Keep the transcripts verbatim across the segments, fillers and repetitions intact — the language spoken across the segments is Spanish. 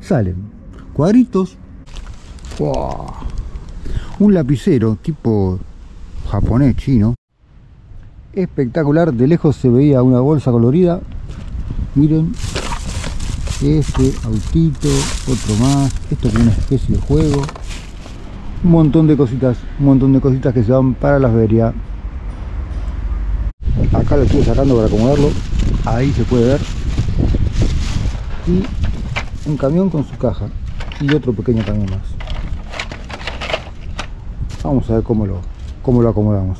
salen cuadritos. Wow. Un lapicero tipo japonés, chino. Espectacular. De lejos se veía una bolsa colorida. Miren. Ese autito, otro más. Esto tiene una especie de juego. Un montón de cositas, un montón de cositas que se van para las ferias. Acá lo estoy sacando para acomodarlo. Ahí se puede ver. Y un camión con su caja. Y otro pequeño camión más. Vamos a ver cómo lo, cómo lo acomodamos.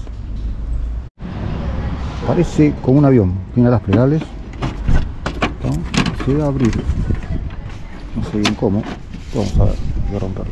Parece como un avión. Tiene alas plegables. ¿No? Se va a abrir. No sé bien cómo. Vamos a ver. Voy a romperlo.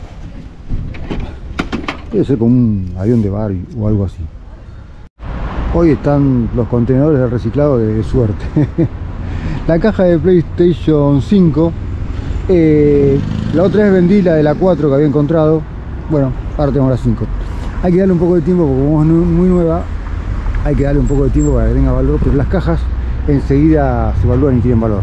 Debe ser como un avión de bar o algo así. Hoy están los contenedores de reciclado de suerte. La caja de PlayStation cinco. Eh, la otra vez vendí la de la cuatro que había encontrado. Bueno, ahora tengo la cinco. Hay que darle un poco de tiempo porque como es muy nueva, hay que darle un poco de tiempo para que tenga valor, pero las cajas enseguida se evalúan y tienen valor.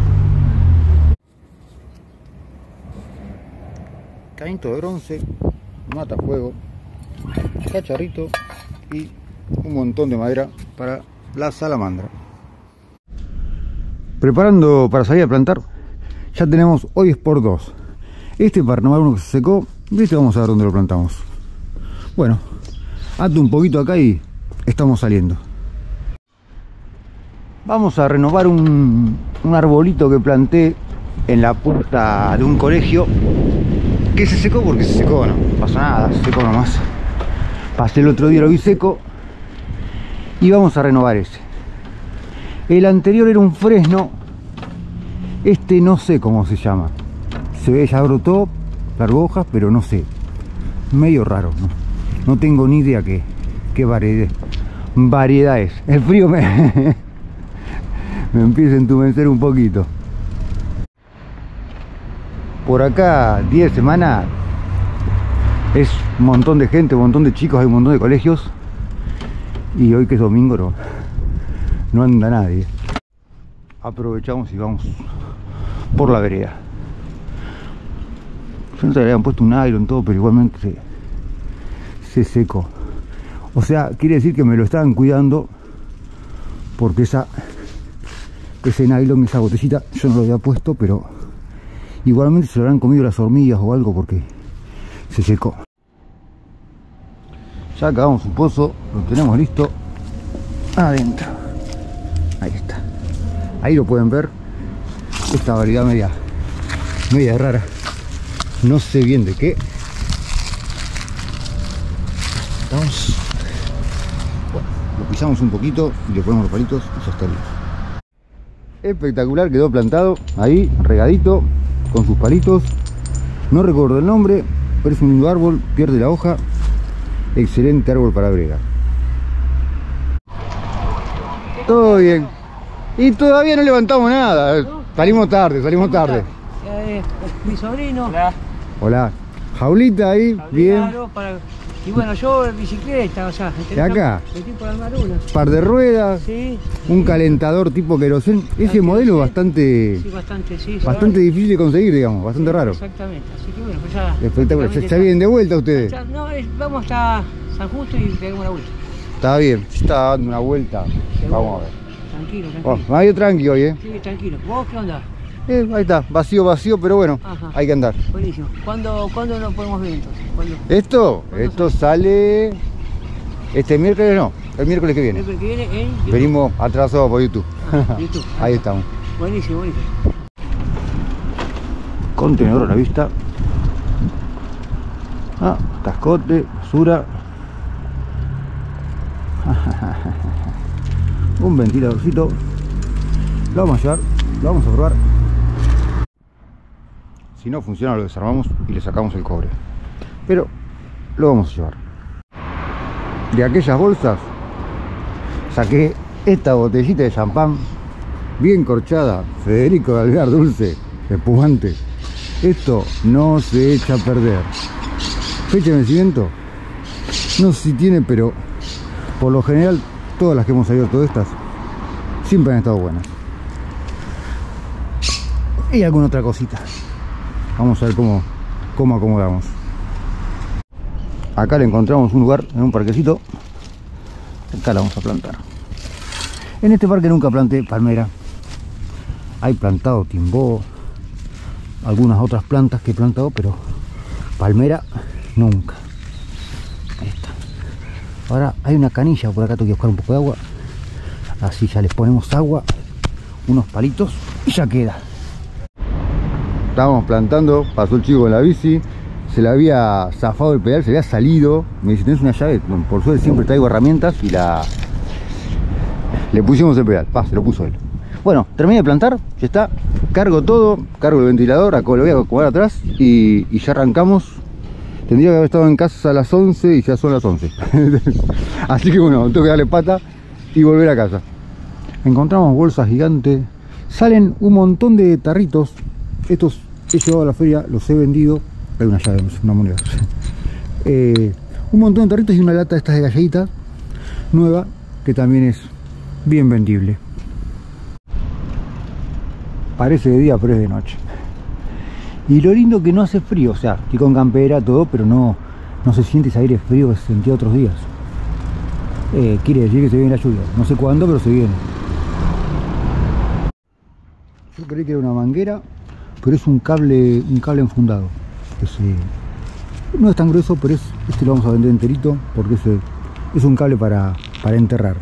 Canito de bronce, matafuego, cacharrito y un montón de madera para la salamandra. Preparando para salir a plantar, ya tenemos hoy es por dos. Este para renovar uno que se secó y este vamos a ver dónde lo plantamos. Bueno, ato un poquito acá y estamos saliendo. Vamos a renovar un, un arbolito que planté en la puerta de un colegio que se secó porque se secó, no pasa nada, se secó nomás. Pasé el otro día, lo vi seco y vamos a renovar ese. El anterior era un fresno, este no sé cómo se llama. Se ve, ya brotó, largó hojas, pero no sé, medio raro, no, no tengo ni idea qué, qué variedad, variedad es. El frío me, me empieza a entumecer un poquito. Por acá, día de semana, es un montón de gente, un montón de chicos, hay un montón de colegios. Y hoy que es domingo no, no anda nadie. Aprovechamos y vamos por la vereda. Yo no sé, le habían puesto un nylon todo, pero igualmente se, se secó. O sea, quiere decir que me lo estaban cuidando porque esa, ese nylon, esa botellita, yo no lo había puesto, pero igualmente se lo habrán comido las hormigas o algo porque se secó. Ya acabamos un pozo, lo tenemos listo adentro. Ahí está. Ahí lo pueden ver. Esta variedad media, media rara. No sé bien de qué. Vamos. Bueno, lo pisamos un poquito y le ponemos los palitos y ya está listo. Espectacular, quedó plantado ahí, regadito, con sus palitos. No recuerdo el nombre, pero es un lindo árbol, pierde la hoja. Excelente árbol para bregar. Todo bien. Y todavía no levantamos nada. ¿No? Salimos tarde, salimos tarde. Eh, mi sobrino. Hola. Hola. Jaulita ahí, Jaulita, bien. Claro, para... Y bueno, yo en bicicleta, o sea, ¿de acá? Metí por armar una. Par de ruedas, sí, un sí. calentador tipo querosén. Ese modelo bastante, sí, bastante, sí, bastante difícil de conseguir, digamos, bastante sí, raro. Exactamente, así que bueno, pues ya. Espectacular. ¿Ya, ya vienen de vuelta ustedes? Ya, no, es, vamos hasta San Justo y pegamos una vuelta. Está bien, yo estaba dando una vuelta. Sí, vamos a ver. Tranquilo, tranquilo. Oh, medio tranqui hoy, eh. Sí, tranquilo. ¿Vos qué onda? Eh, ahí está, vacío, vacío, pero bueno, ajá, hay que andar. Buenísimo. ¿Cuándo, ¿cuándo lo podemos ver entonces? ¿Cuándo? ¿Esto? ¿Cuándo esto sale? sale este miércoles, no, el miércoles que viene. El miércoles que viene en YouTube. Venimos atrasados por YouTube. Ah, YouTube. Ahí, ahí estamos. Buenísimo, buenísimo. Contenedor a la vista. Ah, cascote, basura. Un ventiladorcito. Lo vamos a llevar, lo vamos a probar. Si no funciona lo desarmamos y le sacamos el cobre. Pero lo vamos a llevar. De aquellas bolsas saqué esta botellita de champán bien corchada, Federico de Alvear Dulce, espumante. Esto no se echa a perder. Fecha de vencimiento, no sé si tiene, pero por lo general todas las que hemos abierto de estas siempre han estado buenas. Y alguna otra cosita. Vamos a ver cómo, cómo acomodamos. Acá le encontramos un lugar en un parquecito. Acá la vamos a plantar. En este parque nunca planté palmera. Hay plantado timbó, algunas otras plantas que he plantado, pero palmera nunca. Ahí está. Ahora hay una canilla por acá, tengo que buscar un poco de agua. Así ya les ponemos agua, unos palitos y ya queda. Estábamos plantando, pasó el chico con la bici, se le había zafado el pedal, se le había salido. Me dice, ¿tenés una llave? Bueno, por suerte siempre traigo herramientas y la... le pusimos el pedal, pa, se lo puso él. Bueno, terminé de plantar, ya está, cargo todo, cargo el ventilador, acá lo voy a acomodar atrás y, y ya arrancamos. Tendría que haber estado en casa a las once y ya son las once. Así que bueno, tengo que darle pata y volver a casa. Encontramos bolsas gigantes, salen un montón de tarritos. Estos he llevado a la feria, los he vendido. Hay una llave, no sé, una moneda. eh, un montón de tarritos y una lata de estas de galletitas nueva que también es bien vendible. Parece de día pero es de noche. Y lo lindo que no hace frío, o sea, estoy con campera, todo, pero no, no se siente ese aire frío que se sentía otros días. Eh, quiere decir que se viene la lluvia, no sé cuándo, pero se viene. Yo creí que era una manguera, pero es un cable, un cable enfundado. Ese, no es tan grueso, pero es, este lo vamos a vender enterito, porque ese, es un cable para, para enterrar.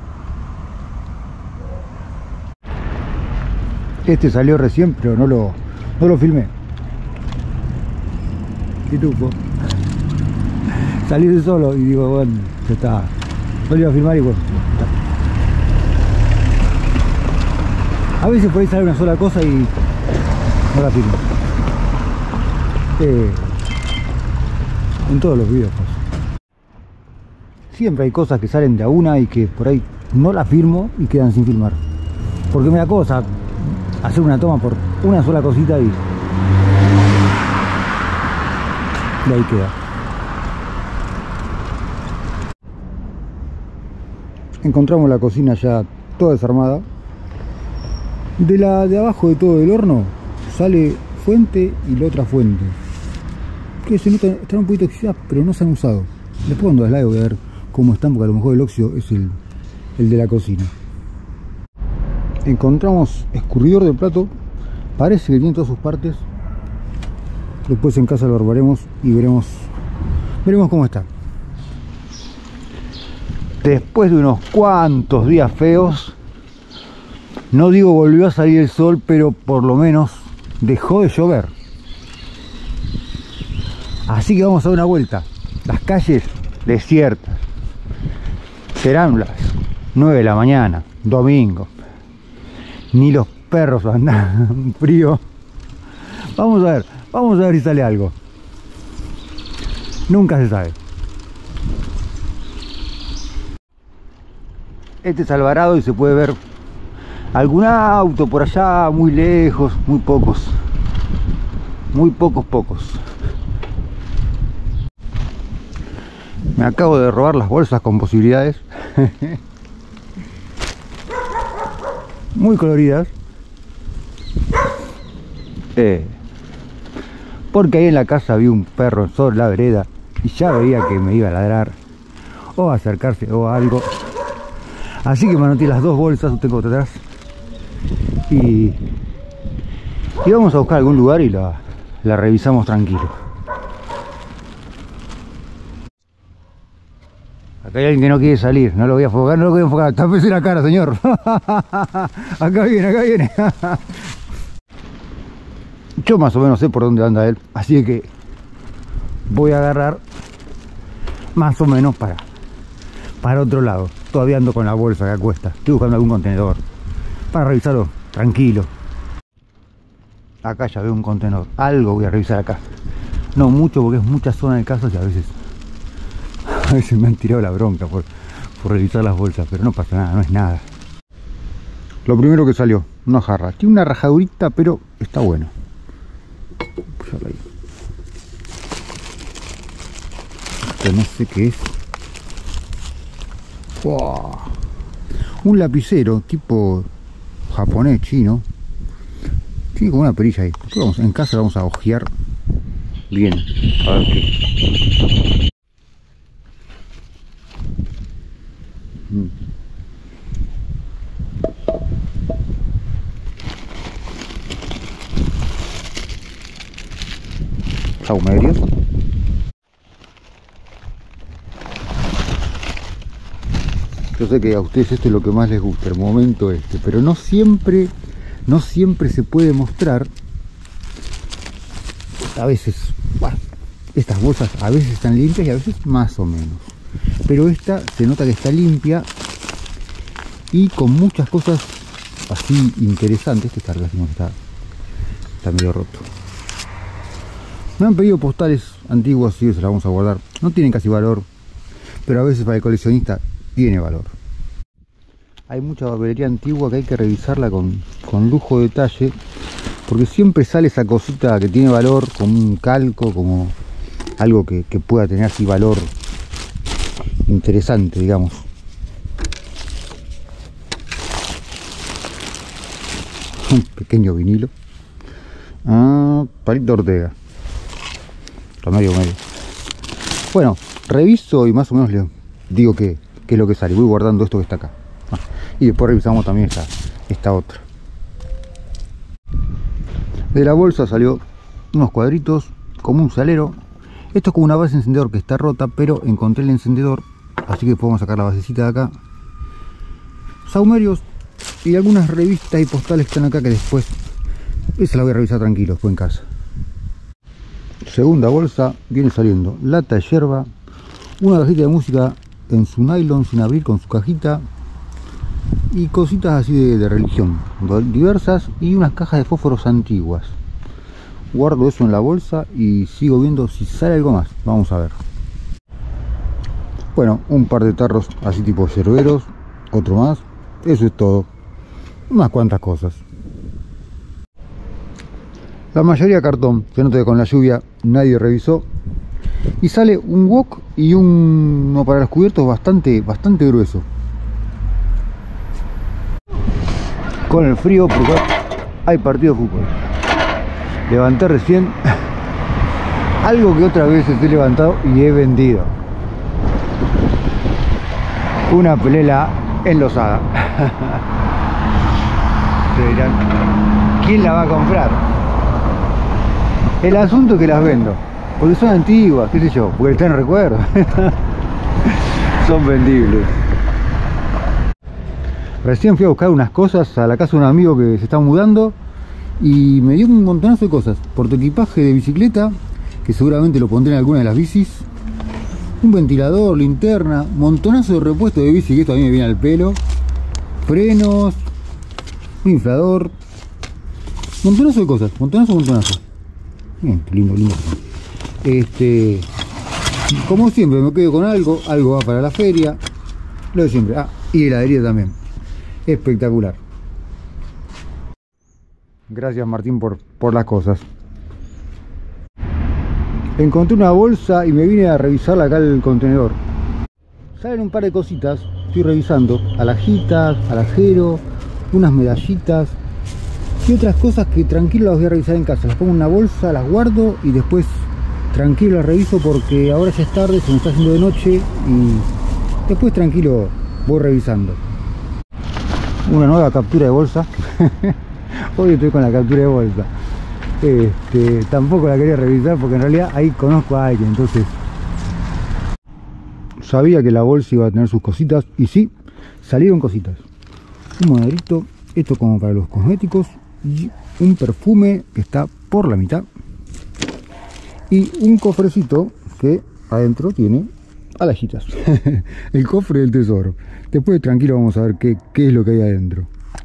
Este salió recién, pero no lo, no lo filmé. Qué tufo. Salió de solo y digo, bueno, ya está. No lo iba a filmar y bueno. A veces por ahí sale una sola cosa y no la filmo. Eh, en todos los videos pues. Siempre hay cosas que salen de a una y que por ahí no las filmo y quedan sin filmar. Porque me da cosa hacer una toma por una sola cosita y, y ahí queda. Encontramos la cocina ya toda desarmada. De la de abajo de todo el horno sale fuente y la otra fuente, que se nota, están un poquito oxidadas, pero no se han usado. Después cuando las lave voy a ver cómo están, porque a lo mejor el óxido es el, el de la cocina. Encontramos escurridor de plato, parece que tiene todas sus partes. Después en casa lo armaremos y veremos veremos cómo está. Después de unos cuantos días feos, no digo volvió a salir el sol, pero por lo menos dejó de llover. Así que vamos a dar una vuelta. Las calles desiertas. Serán las nueve de la mañana, domingo. Ni los perros andan frío. Vamos a ver, vamos a ver si sale algo. Nunca se sabe. Este es Alvarado y se puede ver algún auto por allá, muy lejos, muy pocos. Muy pocos, pocos. Me acabo de robar las bolsas con posibilidades. Muy coloridas. Eh, porque ahí en la casa vi un perro sobre la vereda y ya veía que me iba a ladrar o a acercarse o algo. Así que me anoté las dos bolsas, tengo otra atrás. Y, y vamos a buscar algún lugar y la, la revisamos tranquilo. Acá hay alguien que no quiere salir, no lo voy a enfocar, no lo voy a enfocar. Tápese la cara, señor. Acá viene, acá viene. Yo más o menos sé por dónde anda él, así que voy a agarrar más o menos para, para otro lado. Todavía ando con la bolsa que cuesta. Estoy buscando algún contenedor para revisarlo tranquilo. Acá ya veo un contenedor. Algo voy a revisar acá. No mucho porque es mucha zona de casa y a veces a veces me han tirado la bronca por, por revisar las bolsas, pero no pasa nada, no es nada. Lo primero que salió, una jarra. Tiene una rajadurita, pero está bueno. Ahí. Esto no sé qué es. Wow. Un lapicero tipo japonés, chino. Tiene como una perilla ahí. Después vamos, en casa vamos a ojear bien. A ver qué. Mm. Saumerio. Yo sé que a ustedes esto es lo que más les gusta, el momento este, pero no siempre, no siempre se puede mostrar. A veces, bueno, estas bolsas a veces están limpias y a veces más o menos. Pero esta se nota que está limpia y con muchas cosas así interesantes. Este está, está, está medio roto. Me han pedido postales antiguas, sí, se las vamos a guardar. No tienen casi valor, pero a veces para el coleccionista tiene valor. Hay mucha papelería antigua que hay que revisarla con, con lujo de detalle, porque siempre sale esa cosita que tiene valor, como un calco, como algo que, que pueda tener así valor interesante, digamos. Un pequeño vinilo. Ah, Palito Ortega. Medio medio. Bueno, reviso y más o menos le digo que, que es lo que sale. Voy guardando esto que está acá. Ah, y después revisamos también esta, esta otra. De la bolsa salió unos cuadritos como un salero. Esto es como una base de encendedor que está rota, pero encontré el encendedor, así que podemos sacar la basecita de acá. Saumerios y algunas revistas y postales que están acá, que después esa la voy a revisar tranquilo después en casa. Segunda bolsa, viene saliendo lata de yerba, una cajita de música en su nylon sin abrir con su cajita y cositas así de, de religión diversas y unas cajas de fósforos antiguas. Guardo eso en la bolsa y sigo viendo si sale algo más. Vamos a ver. Bueno, un par de tarros así tipo yerberos, otro más. Eso es todo. Unas cuantas cosas. La mayoría cartón, se nota que con la lluvia nadie revisó. Y sale un wok y un, uno para los cubiertos bastante, bastante grueso. Con el frío, porque hay partido de fútbol. Levanté recién algo que otras veces he levantado y he vendido. Una pelela enlosada. Se dirán, ¿quién la va a comprar? El asunto es que las vendo, porque son antiguas, qué sé yo, porque están en recuerdo. Son vendibles. Recién fui a buscar unas cosas a la casa de un amigo que se está mudando y me dio un montonazo de cosas. Portaequipaje de bicicleta, que seguramente lo pondré en alguna de las bicis. Un ventilador, linterna, montonazo de repuesto de bici, que esto a mí me viene al pelo. Frenos, un inflador, montonazo de cosas, montonazo, montonazo. Bien, lindo, lindo. Este, como siempre me quedo con algo, algo va para la feria, lo de siempre. Ah, y heladería también. Espectacular. Gracias Martín por, por las cosas. Encontré una bolsa y me vine a revisarla acá el contenedor. Salen un par de cositas, estoy revisando, alhajitas, alajero, unas medallitas y otras cosas que tranquilo las voy a revisar en casa. Las pongo en una bolsa, las guardo y después tranquilo las reviso, porque ahora ya es tarde, se me está haciendo de noche y después tranquilo voy revisando. Una nueva captura de bolsa. Hoy estoy con la captura de bolsa. Este, tampoco la quería revisar porque en realidad ahí conozco a alguien, entonces sabía que la bolsa iba a tener sus cositas y sí, salieron cositas. Un monederito, esto como para los cosméticos, y un perfume que está por la mitad y un cofrecito que adentro tiene alhajitas. El cofre del tesoro. Después tranquilo vamos a ver qué, qué es lo que hay adentro.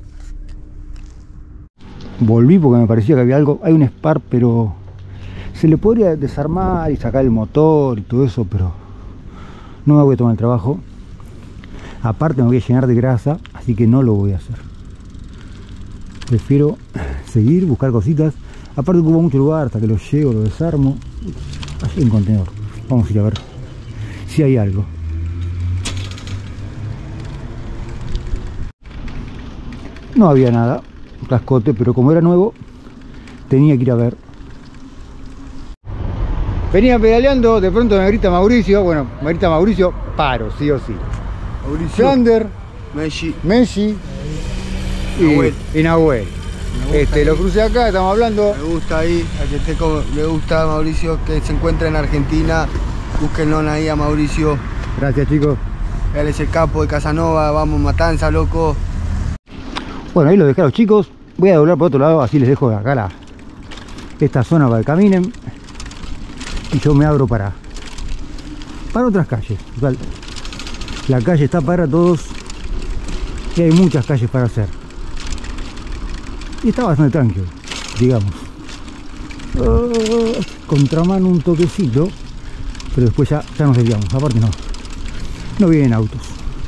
Volví porque me parecía que había algo. Hay un Spark, pero se le podría desarmar y sacar el motor y todo eso, pero no me voy a tomar el trabajo. Aparte me voy a llenar de grasa, así que no lo voy a hacer. Prefiero seguir, buscar cositas. Aparte ocupa mucho lugar, hasta que lo llevo, lo desarmo. Allí hay un contenedor. Vamos a ir a ver si hay algo. No había nada, cascote, pero como era nuevo, tenía que ir a ver. Venía pedaleando, de pronto me grita Mauricio, bueno, me grita Mauricio, paro, sí o sí. Mauricio, Flander, Messi, Messi y Nahuel. y Nahuel. Este, lo crucé acá, estamos hablando. Me gusta ahí, a que esté como, le gusta Mauricio, que se encuentra en Argentina. Búsquenlo ahí a Mauricio. Gracias, chicos. Él es el capo de Casanova, vamos, Matanza, loco. Bueno, ahí lo dejé a los chicos. Voy a doblar por otro lado, así les dejo acá la, esta zona para que caminen. Y yo me abro para, para otras calles. Total, la calle está para todos y hay muchas calles para hacer. Y está bastante tranquilo, digamos. Uh, contramano un toquecito, pero después ya, ya nos desviamos. Aparte no, no vienen autos.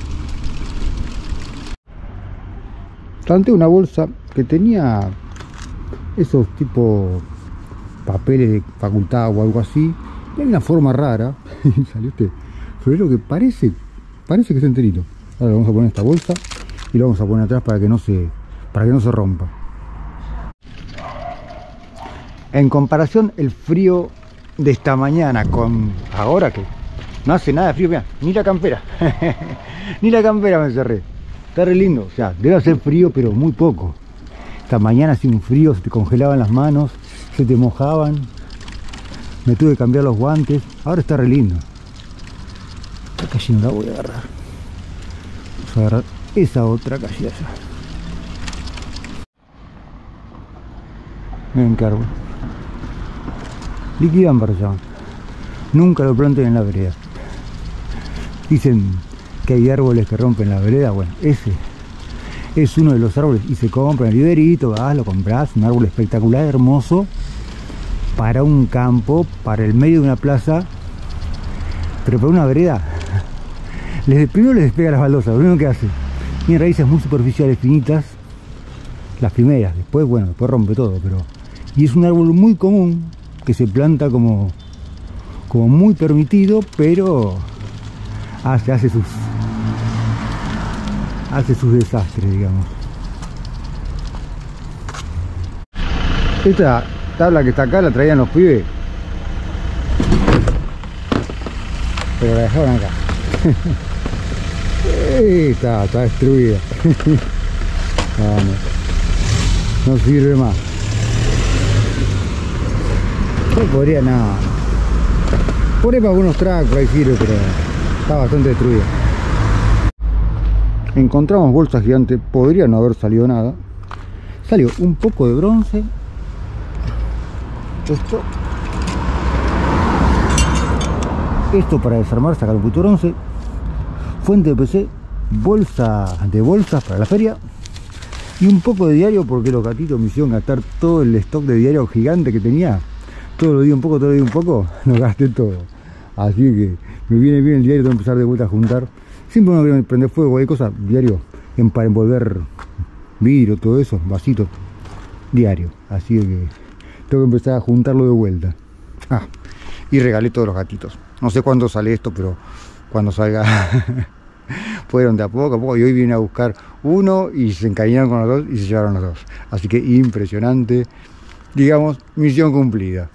Planté una bolsa que tenía esos tipo papeles de facultad o algo así. Y hay una forma rara. Y salió este florero que parece, parece que está enterito. Ahora lo vamos a poner en esta bolsa y lo vamos a poner atrás para que no se, para que no se rompa. En comparación el frío de esta mañana con ahora, que no hace nada de frío, mirá, ni la campera. Ni la campera me cerré. Está re lindo, o sea, debe hacer frío pero muy poco. Esta mañana hacía un frío, se te congelaban las manos, se te mojaban. Me tuve que cambiar los guantes. Ahora está re lindo. Esta calle no la voy a agarrar. Vamos a agarrar esa otra calle de allá. Miren qué árbol. Liquidan para allá. Nunca lo planten en la vereda. Dicen que hay árboles que rompen la vereda. Bueno, ese es uno de los árboles. Y se compra en el viverito, vas, lo compras. Un árbol espectacular, hermoso, para un campo, para el medio de una plaza. Pero para una vereda, les, primero les despega las baldosas. Lo primero que hace, tiene raíces muy superficiales, finitas, las primeras. Después, bueno, después rompe todo. Pero y es un árbol muy común, que se planta como, como muy permitido, pero hace, hace sus hace sus desastres, digamos. Esta tabla que está acá la traían los pibes, pero la dejaron acá. Está, está destruida. No, no sirve más. Yo podría nada. Por ahí para algunos tracos ahí sirve, pero está bastante destruida. Encontramos bolsas gigantes, podría no haber salido nada. Salió un poco de bronce. Esto. Esto para desarmar, sacar un poquito de bronce. Fuente de P C. Bolsa de bolsas para la feria. Y un poco de diario, porque los gatitos me hicieron gastar todo el stock de diario gigante que tenía. Todo lo di un poco, todo lo di un poco, lo gasté todo. Así que me viene bien el diario, tengo que empezar de vuelta a juntar. Siempre uno quiere prender fuego, hay cosas, diario, en, para envolver vidrio, todo eso, vasitos, diario. Así que tengo que empezar a juntarlo de vuelta. Ah, y regalé todos los gatitos. No sé cuándo sale esto, pero cuando salga fueron de a poco a poco. Y hoy vine a buscar uno y se encariñaron con los dos y se llevaron los dos. Así que impresionante, digamos, misión cumplida.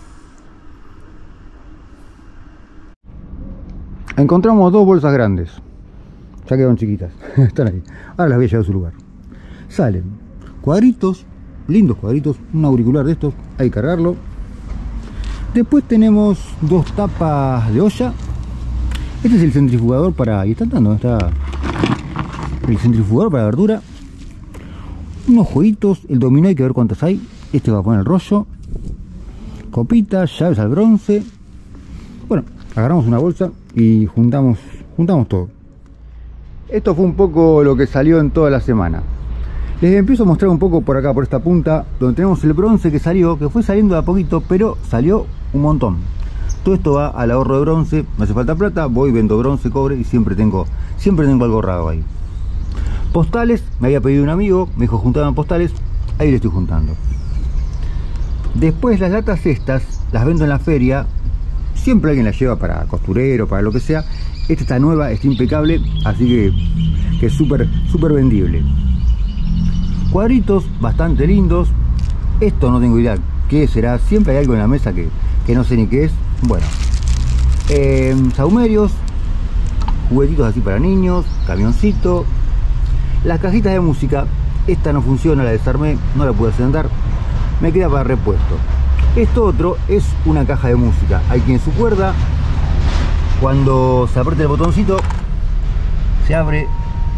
Encontramos dos bolsas grandes. Ya quedaron chiquitas. Están ahí. Ahora las voy a llevar a su lugar. Salen cuadritos, lindos cuadritos, un auricular de estos, hay que cargarlo. Después tenemos dos tapas de olla. Este es el centrifugador para... ¿Y están dando? Está el centrifugador para la verdura. Unos jueguitos, el dominó hay que ver cuántas hay. Este va a poner el rollo. Copitas, llaves al bronce. Bueno, agarramos una bolsa y juntamos, juntamos todo. Esto fue un poco lo que salió en toda la semana. Les empiezo a mostrar un poco por acá, por esta punta, donde tenemos el bronce que salió, que fue saliendo de a poquito, pero salió un montón. Todo esto va al ahorro de bronce, me hace falta plata, voy, vendo bronce, cobre y siempre tengo, siempre tengo algo raro ahí. Postales, me había pedido un amigo, me dijo juntaban postales, ahí le estoy juntando. Después las latas estas, las vendo en la feria, siempre alguien las lleva para costurero, para lo que sea. Esta está nueva, está impecable, así que, que es súper, súper vendible. Cuadritos bastante lindos, Esto no tengo idea qué será. Siempre hay algo en la mesa que, que no sé ni qué es. Bueno, eh, saumerios, juguetitos así para niños, camioncito, las cajitas de música. Esta no funciona, la desarmé, no la pude hacer andar, me queda para repuesto. Esto otro es una caja de música. Hay quien su cuerda, cuando se aprieta el botoncito, se abre.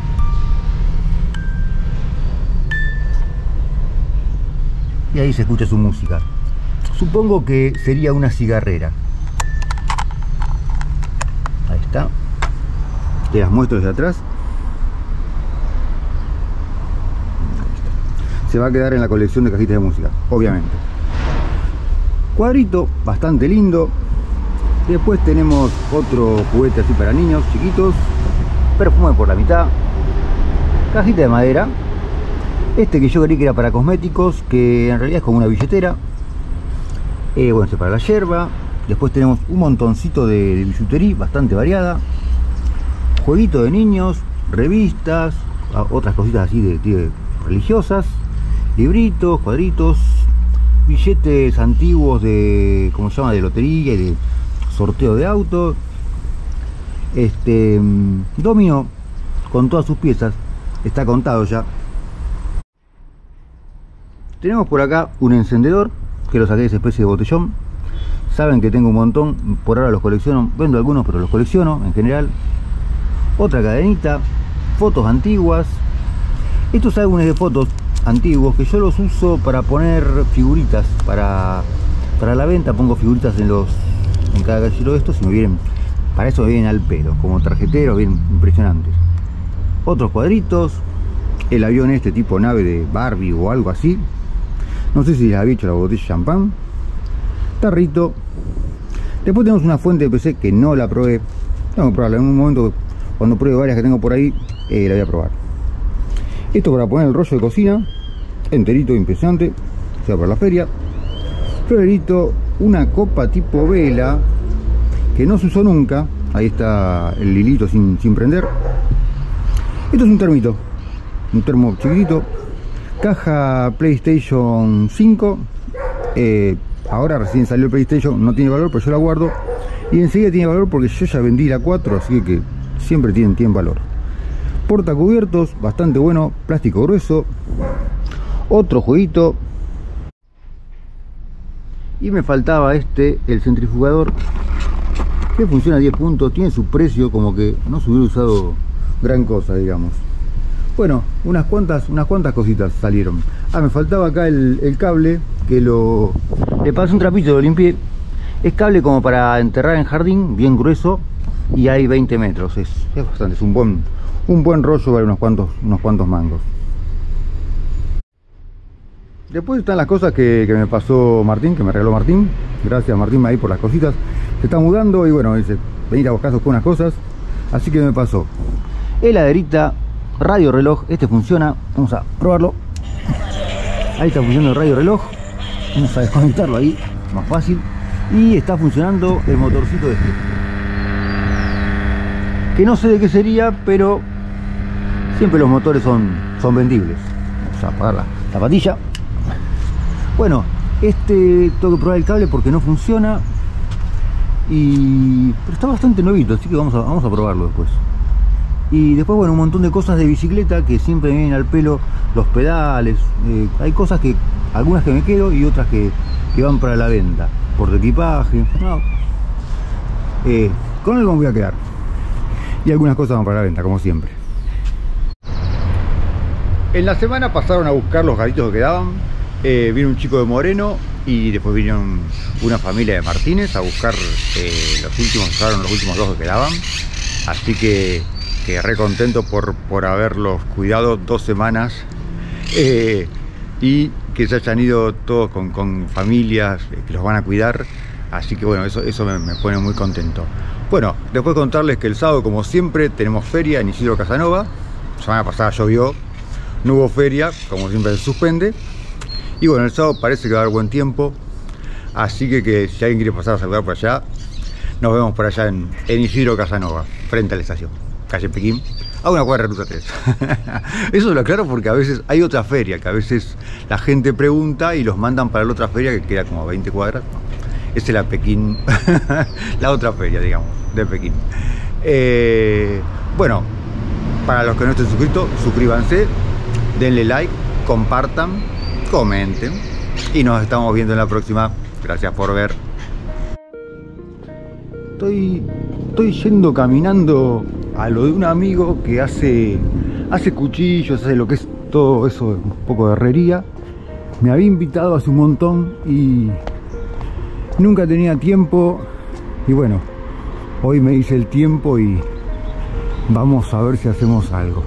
Y ahí se escucha su música. Supongo que sería una cigarrera. Ahí está. Te las muestro desde atrás. Se va a quedar en la colección de cajitas de música, obviamente. Cuadrito bastante lindo. Después tenemos otro juguete así para niños chiquitos. Perfume por la mitad. Cajita de madera. Este que yo creí que era para cosméticos, que en realidad es como una billetera. Eh, bueno, este para la yerba. Después tenemos un montoncito de, de bisutería bastante variada. Jueguito de niños, revistas, otras cositas así de, de religiosas. Libritos, cuadritos, billetes antiguos de, ¿cómo se llama?, de lotería y de sorteo de autos. Este dominó con todas sus piezas, está contado ya. Tenemos por acá un encendedor que lo saqué de esa especie de botellón. Saben que tengo un montón, por ahora los colecciono, vendo algunos pero los colecciono en general. Otra cadenita, fotos antiguas. Estos álbumes de fotos antiguos que yo los uso para poner figuritas para, para la venta. Pongo figuritas en los en cada gallero de estos y me vienen, para eso me vienen al pelo, como tarjeteros bien impresionantes. Otros cuadritos, el avión este tipo nave de Barbie o algo así, no sé si les había hecho la botella de champán. Tarrito. Después tenemos una fuente de P C que no la probé, tengo que probarla en un momento. Cuando pruebe varias que tengo por ahí, eh, la voy a probar. Esto para poner el rollo de cocina, enterito, impresionante, o sea, para la feria. Florerito, una copa tipo vela, que no se usó nunca. Ahí está el hilito sin, sin prender. Esto es un termito, un termo chiquitito. Caja PlayStation cinco. Eh, ahora recién salió el PlayStation, no tiene valor, pero yo la guardo. Y enseguida tiene valor porque yo ya vendí la cuatro, así que siempre tienen, tienen valor. Portacubiertos, bastante bueno, plástico grueso. Otro jueguito. Y me faltaba este, el centrifugador, que funciona a diez puntos, tiene su precio, como que no se hubiera usado gran cosa, digamos. Bueno, unas cuantas, unas cuantas cositas salieron. Ah, me faltaba acá el, el cable, que lo... le pasé un trapito, lo limpié. Es cable como para enterrar en jardín, bien grueso, y hay veinte metros, es, es bastante, es un buen, un buen rollo, vale unos cuantos, unos cuantos mangos. Después están las cosas que, que me pasó Martín, que me regaló Martín. Gracias Martín ahí por las cositas. Se está mudando y bueno, dice, venir a buscar con unas cosas. Así que me pasó heladerita, radio reloj. Este funciona, vamos a probarlo. Ahí está funcionando el radio reloj. Vamos a desconectarlo ahí, más fácil. Y está funcionando el motorcito de este, que no sé de qué sería, pero siempre los motores son, son vendibles. Vamos a apagar la, la patilla. Bueno, este tengo que probar el cable porque no funciona. Y pero está bastante nuevito, así que vamos a, vamos a probarlo después. Y después, bueno, un montón de cosas de bicicleta que siempre me vienen al pelo. Los pedales, eh, hay cosas que, algunas que me quedo y otras que, que van para la venta. Por equipaje, no. Eh, con algo me voy a quedar. Y algunas cosas van para la venta, como siempre. En la semana pasaron a buscar los gatitos que quedaban. Eh, vino un chico de Moreno y después vinieron una familia de Martínez a buscar eh, los últimos, usaron los últimos dos que quedaban. Así que, que re contento por, por haberlos cuidado dos semanas eh, y que se hayan ido todos con, con familias que los van a cuidar. Así que bueno, eso, eso me, me pone muy contento. Bueno, después contarles que el sábado, como siempre, tenemos feria en Isidro Casanova. La semana pasada llovió, no hubo feria, como siempre se suspende. Y bueno, el sábado parece que va a haber buen tiempo. Así que, que si alguien quiere pasar a saludar por allá, nos vemos por allá en, en Isidro Casanova, frente a la estación, calle Pekín. a una cuadra de ruta tres. Eso lo aclaro porque a veces hay otra feria, que a veces la gente pregunta y los mandan para la otra feria que queda como a veinte cuadras. No, esa es la Pekín, la otra feria, digamos, de Pekín. Eh, bueno, para los que no estén suscritos, suscríbanse, denle like, compartan, comenten y nos estamos viendo en la próxima. Gracias por ver. Estoy, estoy yendo caminando a lo de un amigo que hace, hace cuchillos, hace lo que es todo eso, un poco de herrería. Me había invitado hace un montón y nunca tenía tiempo. Y bueno, hoy me hice el tiempo y vamos a ver si hacemos algo.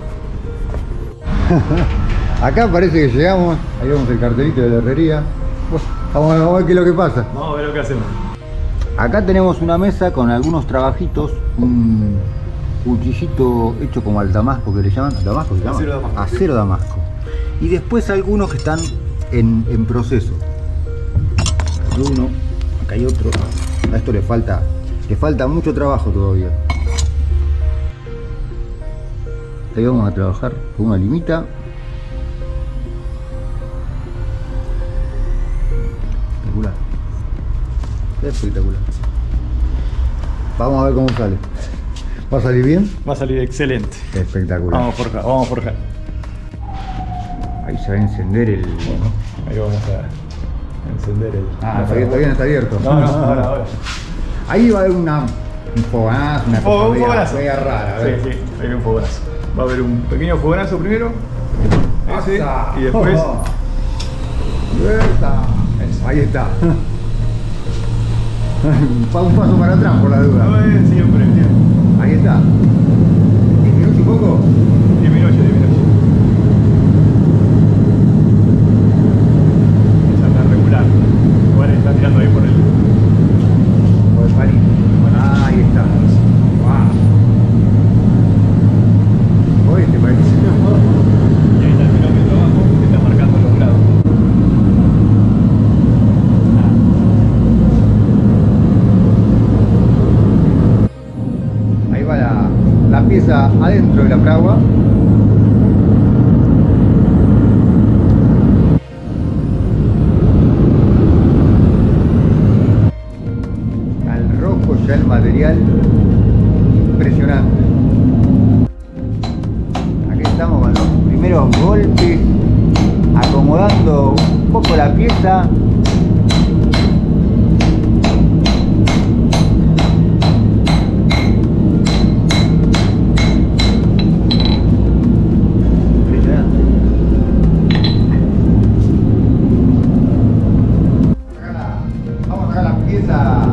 Acá parece que llegamos, ahí vemos el cartelito de la herrería. Vamos a, vamos a ver qué es lo que pasa. Vamos a ver lo que hacemos. Acá tenemos una mesa con algunos trabajitos, un cuchillito hecho como al damasco, que le llaman, ¿damasco se llama? Acero damasco. Acero damasco. Y después algunos que están en, en proceso. Acá uno, acá hay otro. A esto le falta, le falta mucho trabajo todavía. Ahí vamos a trabajar con una limita. Espectacular. Espectacular. Vamos a ver cómo sale. ¿Va a salir bien? Va a salir excelente. Espectacular. Vamos a forjar, vamos a forjar. Ahí se va a encender el... Bueno, ahí vamos a encender el... Ah, todavía, todavía no está abierto. No, no, ahora, ahora. Ahí va a haber una, un fogonazo, una Un cosa media- fogonazo. media rara. A Sí, ver. sí, ahí hay un fogonazo. Va a haber un pequeño fogonazo primero. Ese, ¡Asa! y después... ¡Esa! Ahí está. Un paso para atrás por la duda. No, eh, siempre, siempre. Ahí está. ¿Disminuye un poco? Disminuye, disminuye. Esa está regular. Igual está tirando ahí por el... Por el palito. Ah, ahí está. Wow. Oye, te parece. Y ahí está el kilómetro abajo que está marcando los grados. Ahí va la, la pieza adentro de la fragua. Al rojo ya el material impresionante. Aquí estamos con los primeros golpes, acomodando un poco la pieza. Impresionante. Acá la- Vamos a sacar la pieza.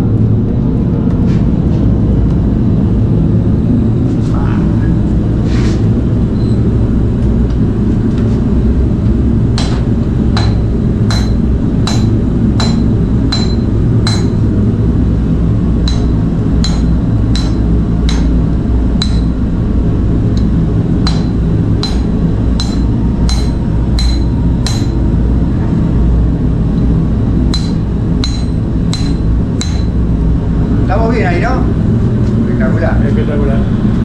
Estamos bien ahí, ¿no? Espectacular. Espectacular.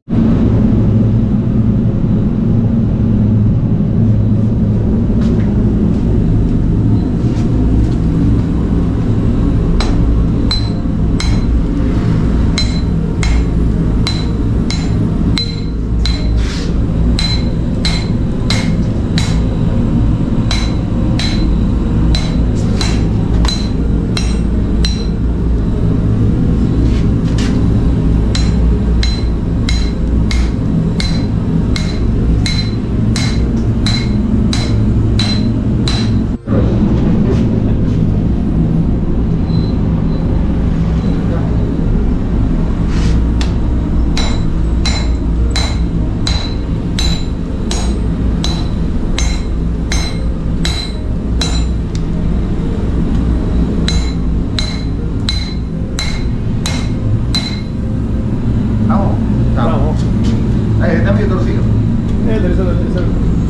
Vamos. Vamos. Ahí está medio torcido. El tercero, el tercero.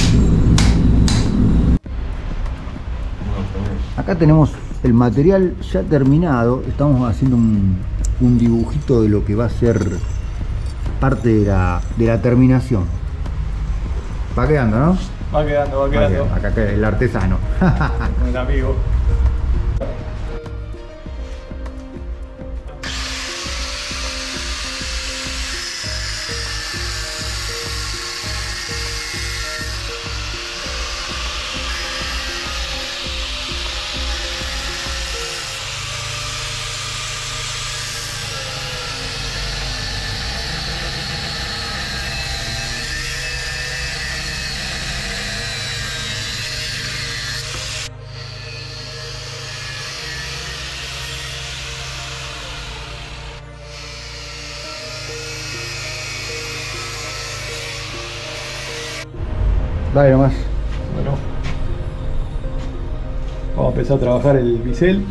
Acá tenemos el material ya terminado. Estamos haciendo un, un dibujito de lo que va a ser parte de la, de la terminación. Va quedando, ¿no? Va quedando, va Va quedando. quedando. Acá queda el artesano. Un amigo. Dale nomás. Bueno, vamos a empezar a trabajar el bisel.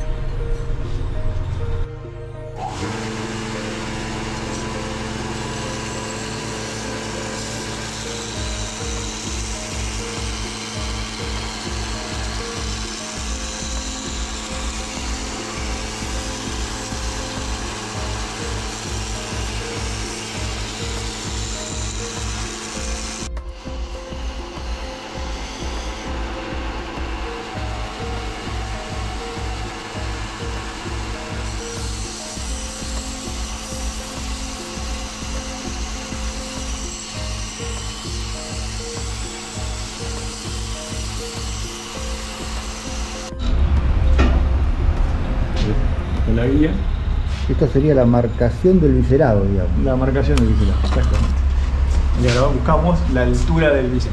Con la guía, Esta sería la marcación del viscerado, digamos. la marcación del bisel, exactamente. Y ahora buscamos la altura del bisel.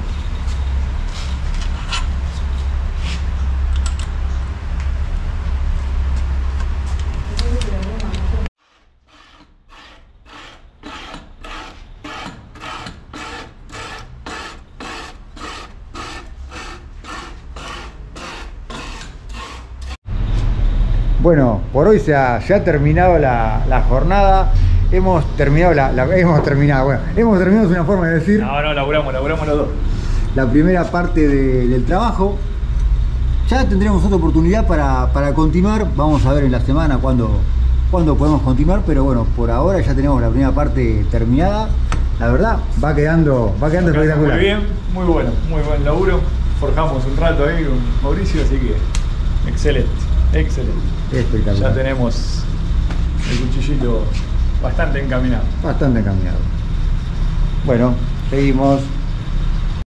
Bueno, por hoy se ha, se ha terminado la, la jornada. Hemos terminado la, la- hemos terminado, bueno, hemos terminado, es una forma de decir, No, no, laburamos, laburamos los dos. la primera parte de- del trabajo. Ya tendremos otra oportunidad para, para continuar. Vamos a ver en la semana cuándo, cuándo podemos continuar, pero bueno, por ahora ya tenemos la primera parte terminada. La verdad, va quedando, va quedando Acá espectacular. Muy bien, muy bueno, muy buen laburo. Forjamos un rato ahí con Mauricio, así que excelente, excelente. Espectacular. Ya tenemos el cuchillito bastante encaminado. Bastante cambiado. Bueno, seguimos.